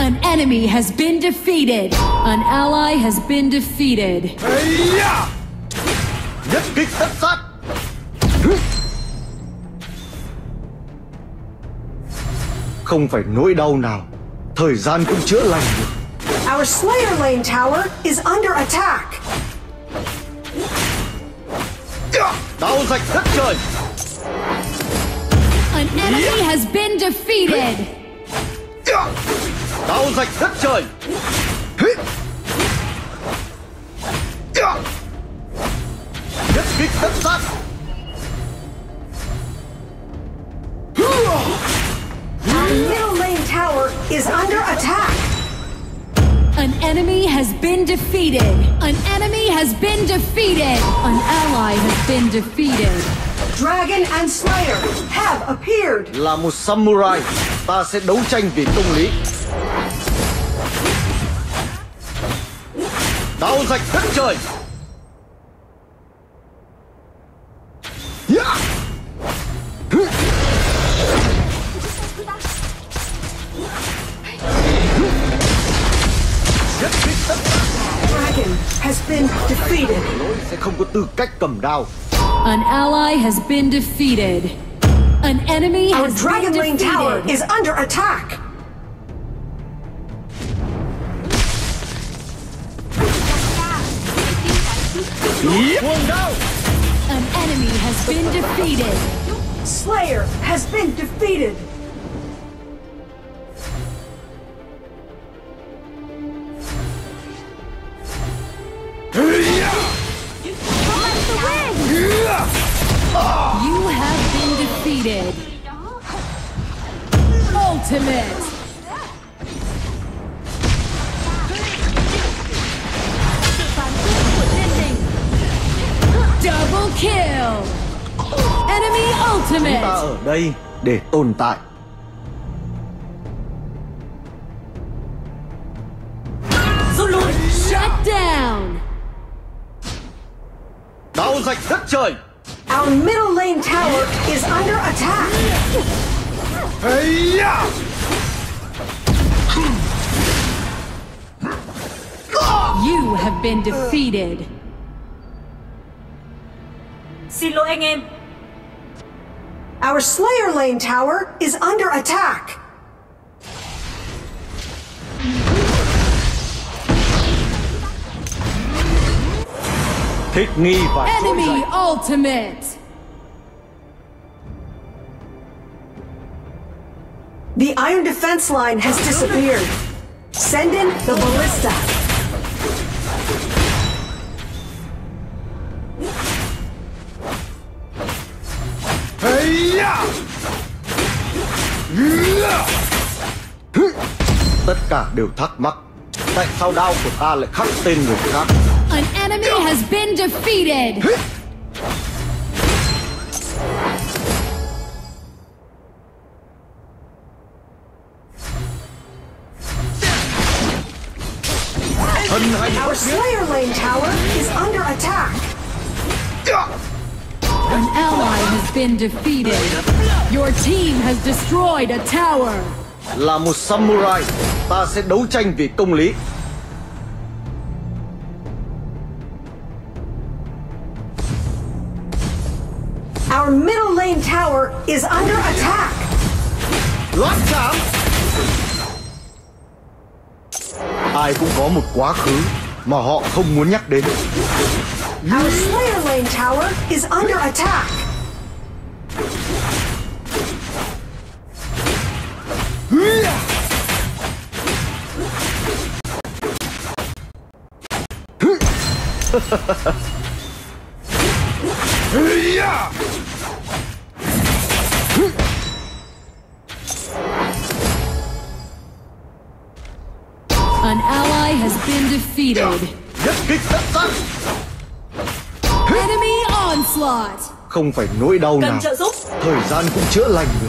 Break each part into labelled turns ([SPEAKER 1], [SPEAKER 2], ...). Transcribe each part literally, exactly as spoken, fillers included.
[SPEAKER 1] An enemy has been defeated. An ally has been defeated.
[SPEAKER 2] Nhất kích tất sát. Không phải nỗi đau nào, thời gian cũng chữa lành được.
[SPEAKER 3] Our Slayer Lane tower is under attack.
[SPEAKER 2] Đao rạch đất trời.
[SPEAKER 1] An enemy has been defeated.
[SPEAKER 2] Đao rạch đất trời. Nhất kích tất sát.
[SPEAKER 3] Our middle lane tower is under attack.
[SPEAKER 1] An enemy has been defeated. An enemy has been defeated. An ally has been defeated.
[SPEAKER 3] Dragon and Slayer have appeared.
[SPEAKER 2] Là một samurai, ta sẽ đấu tranh vì công lý. Đao rạch đất trời.
[SPEAKER 3] Dragon has been defeated.
[SPEAKER 2] Lỗi sẽ không có tư cách cầm đao.
[SPEAKER 1] An ally has been defeated. An enemy
[SPEAKER 3] Our
[SPEAKER 1] has
[SPEAKER 3] Dragon
[SPEAKER 1] been
[SPEAKER 3] Lane tower
[SPEAKER 1] defeated.
[SPEAKER 3] is under attack.
[SPEAKER 1] An enemy has been defeated.
[SPEAKER 3] Slayer has been defeated.
[SPEAKER 1] You have been defeated. Ultimate. Double kill. Enemy
[SPEAKER 2] Ta
[SPEAKER 1] ultimate.
[SPEAKER 2] ở đây để tồn tại.
[SPEAKER 1] Shut down.
[SPEAKER 2] Đao rạch đất trời.
[SPEAKER 3] Our middle lane tower is under attack.
[SPEAKER 1] You have been defeated.
[SPEAKER 4] Xin lỗi anh em.
[SPEAKER 3] Our Slayer Lane tower is under attack.
[SPEAKER 2] Thích nghi và trỗi
[SPEAKER 1] Enemy
[SPEAKER 2] dậy.
[SPEAKER 1] ultimate.
[SPEAKER 3] The iron defense line has disappeared. Send in the ballista.
[SPEAKER 2] Tất cả đều thắc mắc, tại sao đao của ta lại khắc tên người khác?
[SPEAKER 1] An enemy has been defeated.
[SPEAKER 2] Thân hành
[SPEAKER 3] Our Slayer Lane tower is under attack.
[SPEAKER 1] An ally has been defeated. Your team has destroyed a tower.
[SPEAKER 2] là một samurai, ta sẽ đấu tranh vì công lý.
[SPEAKER 3] Our middle lane tower is under attack.
[SPEAKER 2] Loạn chạm. Ai cũng có một quá khứ mà họ không muốn nhắc đến.
[SPEAKER 3] Our Slayer Lane tower is under attack.
[SPEAKER 1] An ally has been defeated.
[SPEAKER 2] Nhất kích tất sát.
[SPEAKER 1] Enemy onslaught.
[SPEAKER 2] Không phải nỗi đau
[SPEAKER 4] Cần
[SPEAKER 2] nào,
[SPEAKER 4] trợ giúp.
[SPEAKER 2] thời gian cũng chữa lành được.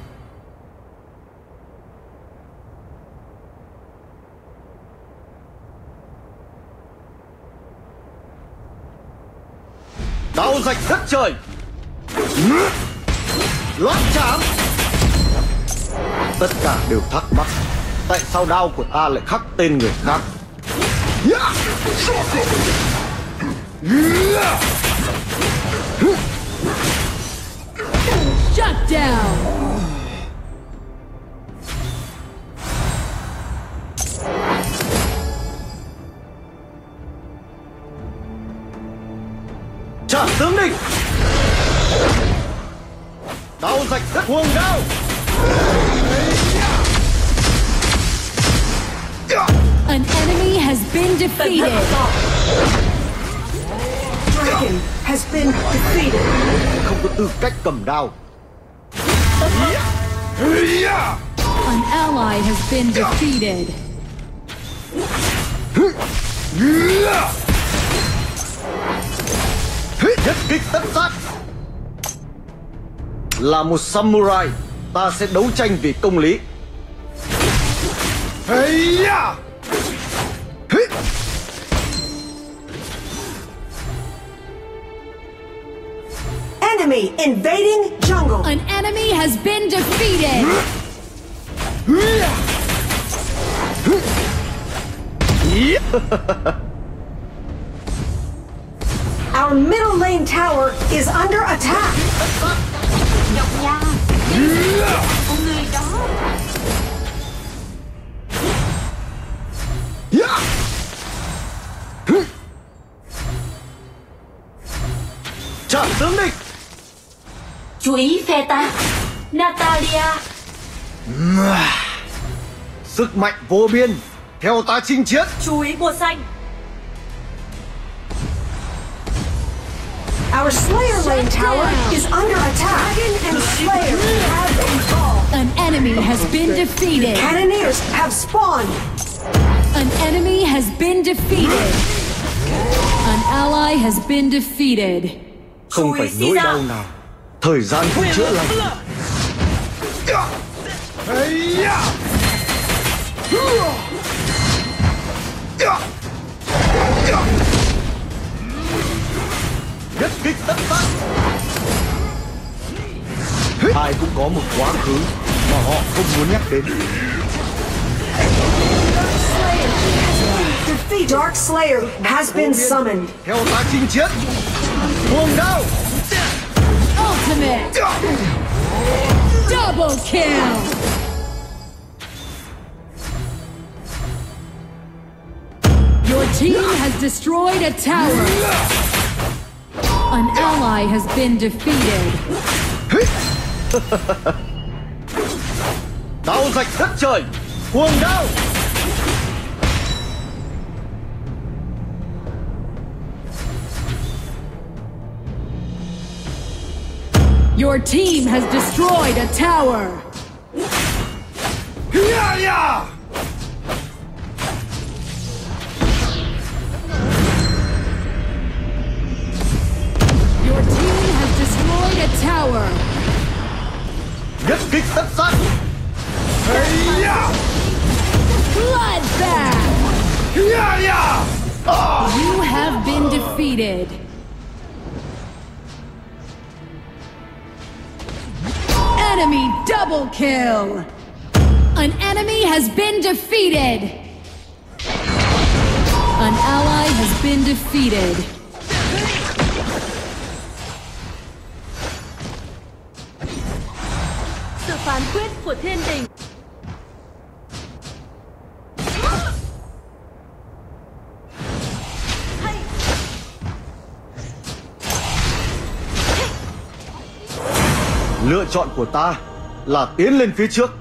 [SPEAKER 2] Đao rạch đất trời. Loạn chạm. Tất cả đều thắc mắc, Tại sao đao của ta lại khắc tên người khác?
[SPEAKER 1] Shut down.
[SPEAKER 2] Trả tướng địch. Đao rạch đất cuồng đao.
[SPEAKER 1] An enemy has been defeated.
[SPEAKER 3] Dragon has been defeated.
[SPEAKER 2] Không có tư cách cầm đao.
[SPEAKER 1] An ally has been defeated.
[SPEAKER 2] Nhất kích tất sát. Là một samurai, ta sẽ đấu tranh vì công lý.
[SPEAKER 3] Enemy invading jungle.
[SPEAKER 1] An enemy has been defeated.
[SPEAKER 3] Our middle lane tower is under attack.
[SPEAKER 4] Nhọc nha. Con người đó.
[SPEAKER 2] Trả tướng địch.
[SPEAKER 4] Chú ý phe ta. Natalia.
[SPEAKER 2] Sức mạnh vô biên. Theo ta chinh chiến.
[SPEAKER 4] Chú ý bùa xanh.
[SPEAKER 3] Our Slayer lane tower is under attack. Dragon and Slayer have evolved.
[SPEAKER 1] An enemy has been defeated.
[SPEAKER 3] Cannoneers have spawned.
[SPEAKER 1] An enemy has been defeated. An ally has been defeated.
[SPEAKER 2] Không phải nỗi đau nào thời gian không chữa lành. Nhất kích tất sát. Ai cũng có một quá khứ mà họ không muốn nhắc đến.
[SPEAKER 3] Defeat Dark Slayer has been summoned.
[SPEAKER 2] Theo ta chinh chiến. Cuồng đao.
[SPEAKER 1] Ultimate. Double kill. Your team has destroyed a tower. An ally has been defeated.
[SPEAKER 2] Đao rạch đất trời. Cuồng đao.
[SPEAKER 1] Your team has destroyed a tower. Your team has destroyed a tower.
[SPEAKER 2] Nhất kích tất sát.
[SPEAKER 1] Bloodbath. You have been defeated. Enemy double kill. An enemy has been defeated. An ally has been defeated.
[SPEAKER 4] Sự phán quyết của thiên đình.
[SPEAKER 2] Lựa chọn của ta là tiến lên phía trước.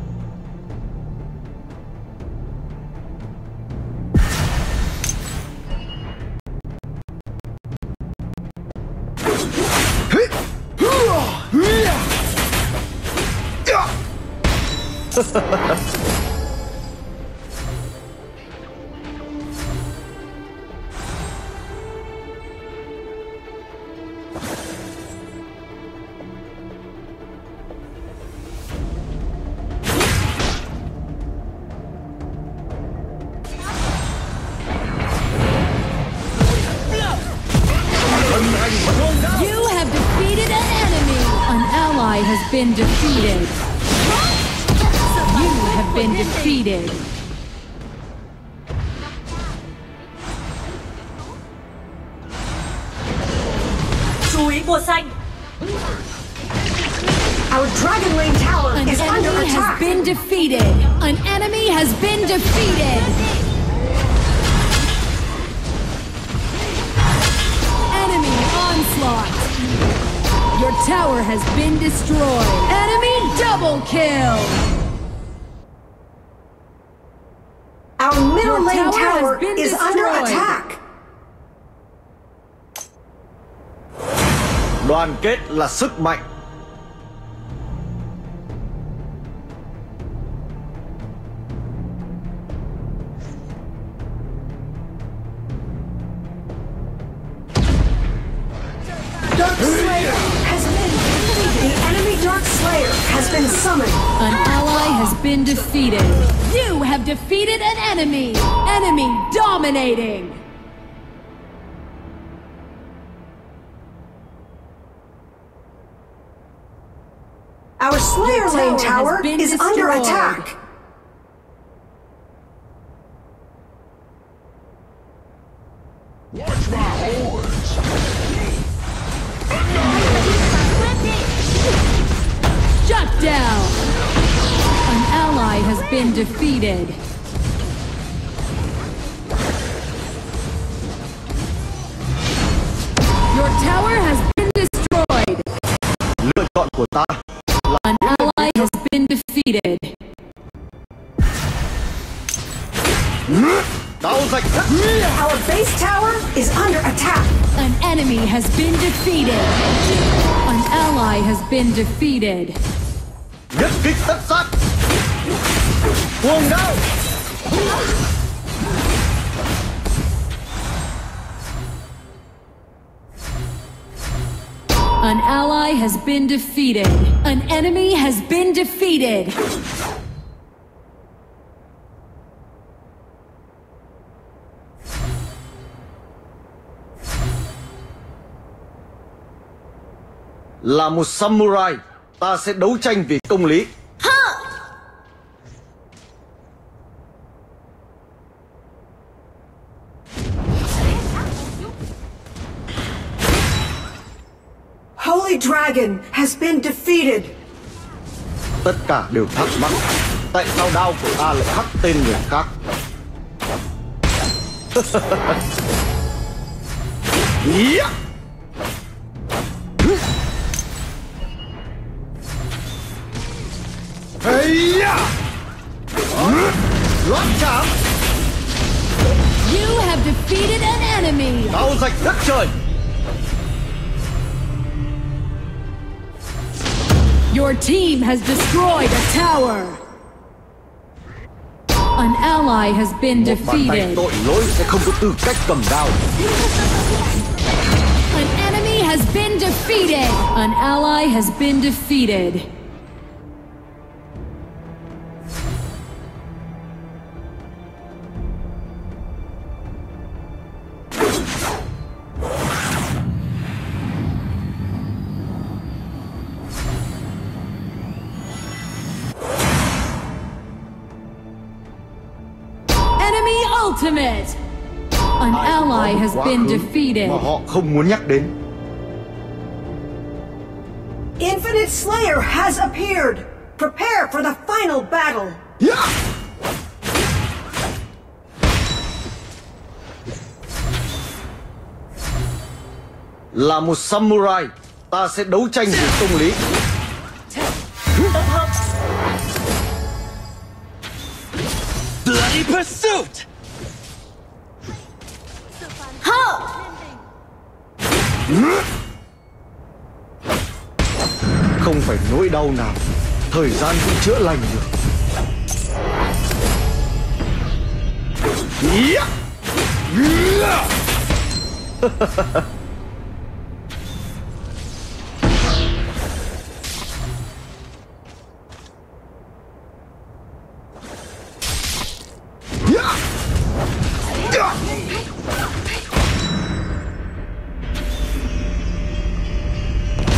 [SPEAKER 1] You have defeated an enemy. An ally has been defeated. You have been defeated.
[SPEAKER 4] Chú ý bùa xanh.
[SPEAKER 3] Our Dragon Lane tower
[SPEAKER 1] An
[SPEAKER 3] is under
[SPEAKER 1] enemy has
[SPEAKER 3] attack.
[SPEAKER 1] been defeated. An enemy has been defeated. Enemy onslaught. Your tower has been destroyed. Enemy double kill.
[SPEAKER 3] Our middle
[SPEAKER 1] Your
[SPEAKER 3] lane
[SPEAKER 1] tower has
[SPEAKER 3] tower
[SPEAKER 1] been
[SPEAKER 3] is under
[SPEAKER 1] destroyed.
[SPEAKER 3] attack.
[SPEAKER 2] Đoàn kết là sức mạnh.
[SPEAKER 3] Dark Slayer has been defeated. The enemy Dark Slayer has been summoned.
[SPEAKER 1] An ally has been defeated. You have defeated an enemy. Enemy dominating.
[SPEAKER 3] Our Slayer
[SPEAKER 1] Your
[SPEAKER 3] lane
[SPEAKER 1] tower has
[SPEAKER 3] tower
[SPEAKER 1] been
[SPEAKER 3] is under
[SPEAKER 1] destroyed.
[SPEAKER 3] attack.
[SPEAKER 5] Watch my horns!
[SPEAKER 1] Shut down. An ally has been defeated. Your tower has been destroyed.
[SPEAKER 2] Lựa chọn của ta.
[SPEAKER 1] An ally has been defeated.
[SPEAKER 2] Đao rạch đất.
[SPEAKER 3] Our base tower is under attack.
[SPEAKER 1] An enemy has been defeated. An ally has been defeated.
[SPEAKER 2] Nhất kích tất sát. Cuồng đao.
[SPEAKER 1] An ally has been defeated. An enemy has been defeated.
[SPEAKER 2] Là một samurai, ta sẽ đấu tranh vì công lý.
[SPEAKER 3] Holy Dragon has been defeated.
[SPEAKER 2] Tất cả đều thắc mắc, tại sao đao của ta lại khắc tên người khác? Yeah! Hey! Loạn chạm!
[SPEAKER 1] You have defeated an enemy.
[SPEAKER 2] Đao rạch đất trời!
[SPEAKER 1] Your team has destroyed a tower. An ally has been
[SPEAKER 2] Một bàn tay
[SPEAKER 1] defeated.
[SPEAKER 2] tội lỗi sẽ không có tư cách cầm đao.
[SPEAKER 1] An enemy has been defeated. An ally has been defeated. Enemy ultimate. An ally has
[SPEAKER 2] Quá
[SPEAKER 1] been
[SPEAKER 2] khứ
[SPEAKER 1] defeated.
[SPEAKER 2] mà họ không muốn nhắc đến.
[SPEAKER 3] Infinite Slayer has appeared. Prepare for the final battle.
[SPEAKER 2] Yeah! Là một samurai, ta sẽ đấu tranh vì công lý.
[SPEAKER 6] Bloody pursuit!
[SPEAKER 2] Không phải nỗi đau nào, thời gian cũng chữa lành được. Yeah! Yeah!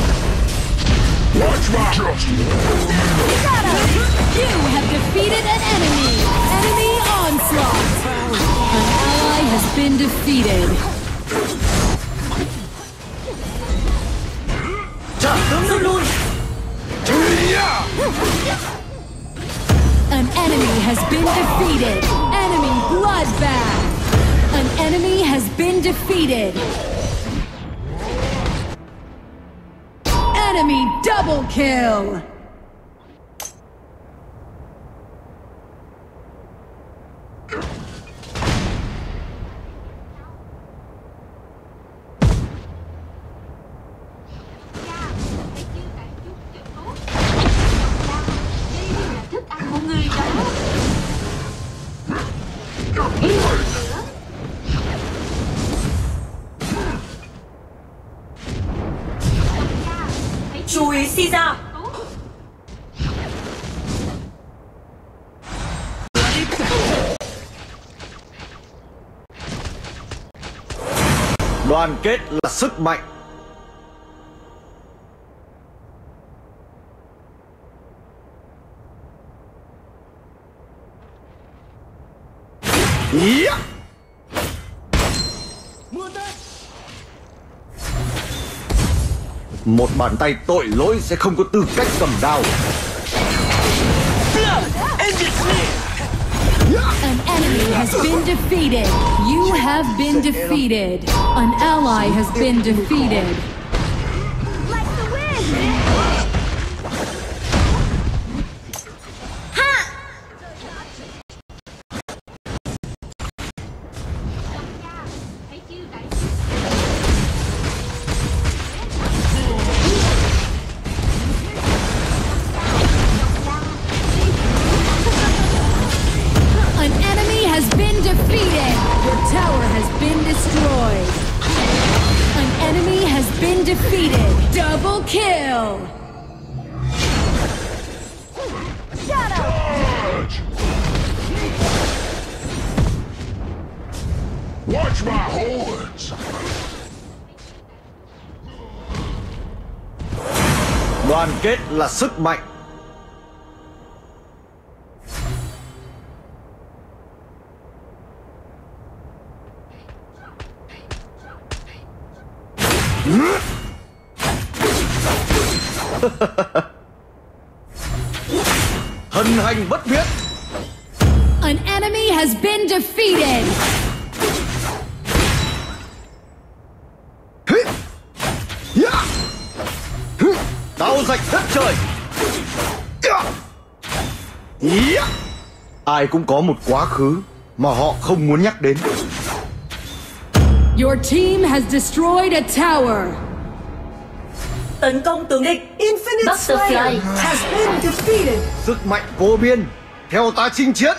[SPEAKER 5] Watch my justice!
[SPEAKER 1] You have defeated an been defeated.
[SPEAKER 4] Rút lui.
[SPEAKER 1] An enemy has been defeated. Enemy bloodbath. An enemy has been defeated. Enemy double kill.
[SPEAKER 4] Chú ý Caesar.
[SPEAKER 2] Đoàn kết là sức mạnh. Yeah. Một bàn tay tội lỗi sẽ không có tư cách cầm đao.
[SPEAKER 1] An enemy has been defeated. You have been defeated. An ally has been defeated.
[SPEAKER 5] Like the wind! Ha!
[SPEAKER 1] An enemy has been defeated. Your tower has been destroyed. An enemy has been defeated. Double kill.
[SPEAKER 5] Shut up!
[SPEAKER 7] Watch my horns!
[SPEAKER 2] Đoàn kết là sức mạnh. Hân hành bất biến.
[SPEAKER 1] An enemy has been defeated.
[SPEAKER 2] Đao rạch đất trời. Ai cũng có một quá khứ mà họ không muốn nhắc đến.
[SPEAKER 1] Your team has destroyed a tower.
[SPEAKER 4] Tấn công tướng địch.
[SPEAKER 3] Infinite
[SPEAKER 4] Butterfly.
[SPEAKER 3] Slayer has been defeated.
[SPEAKER 2] Sức mạnh vô biên theo ta chinh chiến.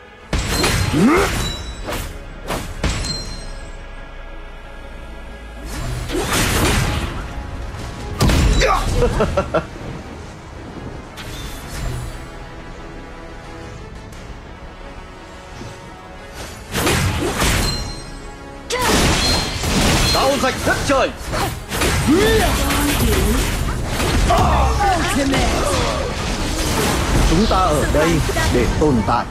[SPEAKER 2] Đao rạch đất trời. Chúng ta ở đây để tồn tại.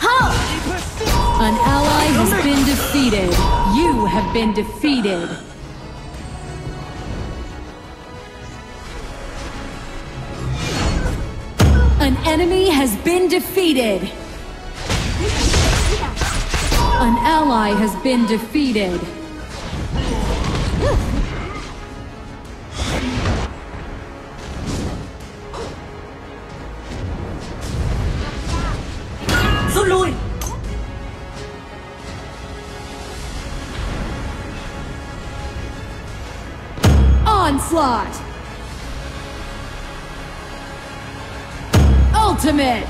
[SPEAKER 1] An ally has been defeated. You have been defeated. An enemy has been defeated. An ally has been defeated.
[SPEAKER 4] Rút lui.
[SPEAKER 1] Onslaught. Ultimate.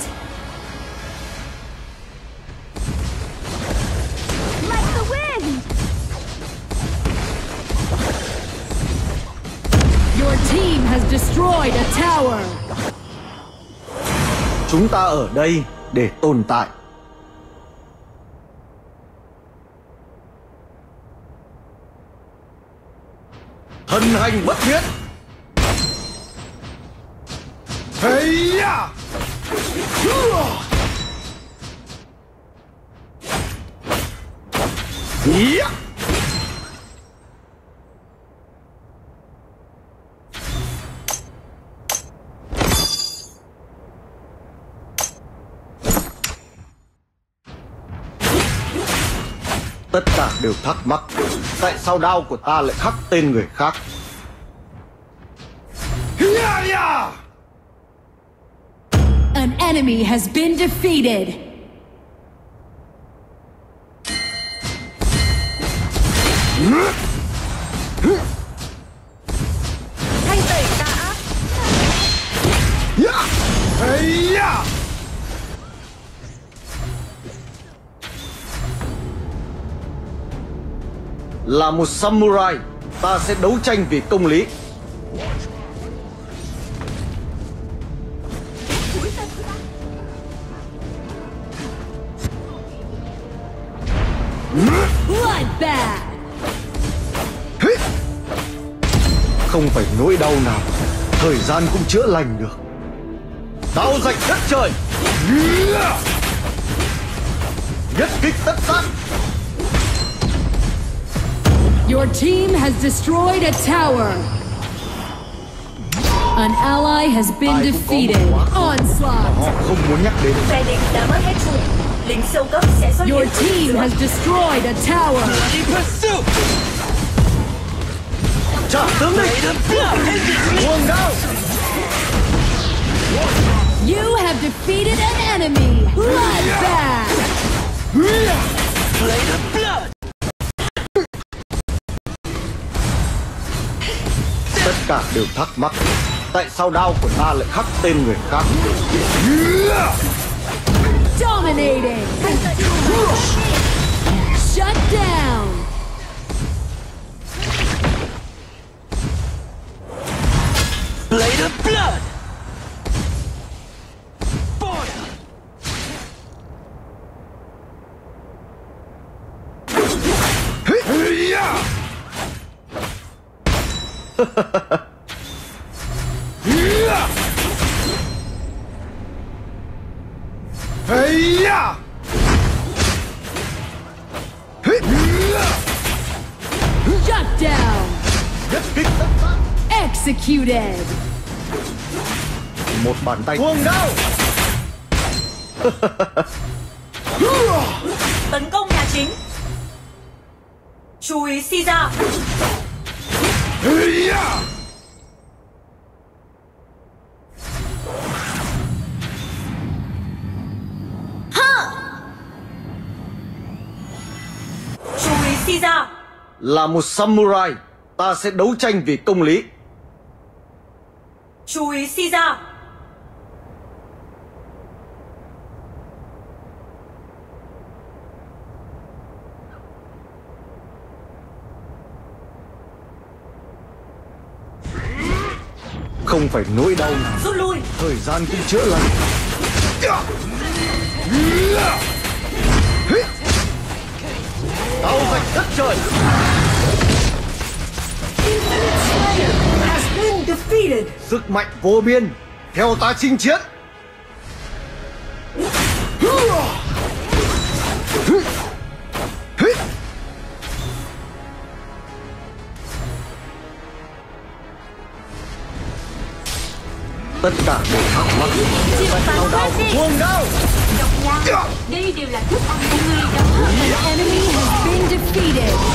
[SPEAKER 5] Like the wind!
[SPEAKER 1] Your team has destroyed a tower.
[SPEAKER 2] Chúng ta ở đây để tồn tại. Hân hành bất biến. Hey ya! Yeah. Tất cả đều thắc mắc, tại sao đao của ta lại khắc tên người khác?
[SPEAKER 1] An enemy has been defeated.
[SPEAKER 4] Thanh tẩy tà ác.
[SPEAKER 2] Là một samurai, ta sẽ đấu tranh vì công lý.
[SPEAKER 1] Bloodbath.
[SPEAKER 2] Không phải nỗi đau nào thời gian cũng chữa lành được. Đao rạch đất trời, nhất kích tất sát.
[SPEAKER 1] Your team has destroyed a tower. An ally has been
[SPEAKER 2] Ai cũng có một
[SPEAKER 1] defeated.
[SPEAKER 2] quá khứ
[SPEAKER 1] Onslaught.
[SPEAKER 2] họ không muốn nhắc đến.
[SPEAKER 4] Phe địch đã mất hết trụ. Lính siêu cấp sẽ xuất
[SPEAKER 1] Your
[SPEAKER 4] hiện.
[SPEAKER 1] team has destroyed a tower.
[SPEAKER 6] Bloody pursuit!
[SPEAKER 2] Trả tướng địch, cuồng đao.
[SPEAKER 1] You have defeated an enemy. Bloodbath.
[SPEAKER 6] Blade of blood!
[SPEAKER 2] Tất cả đều thắc mắc, tại sao đao của ta lại khắc tên người khác?
[SPEAKER 1] Dominating. Shut down.
[SPEAKER 6] Blade of blood! Border!
[SPEAKER 1] Shut down.
[SPEAKER 2] Nhất kích tất sát.
[SPEAKER 1] Executed.
[SPEAKER 2] Một bàn tay cuồng đao.
[SPEAKER 4] Tấn công nhà chính. Chui si ra. Chui si ra.
[SPEAKER 2] Là một samurai, ta sẽ đấu tranh vì công lý.
[SPEAKER 4] Chui si ra.
[SPEAKER 2] Không phải nỗi đau nào
[SPEAKER 4] Rút lui.
[SPEAKER 2] thời gian cũng chữa lành. Đao rạch đất trời,
[SPEAKER 3] Has been defeated.
[SPEAKER 2] sức mạnh vô biên, theo ta chinh chiến. Tất cả đều thắc mắc, tại sao đao của cuồng đao?
[SPEAKER 5] Đây đều là thức ăn của người đó.
[SPEAKER 1] An enemy has been defeated.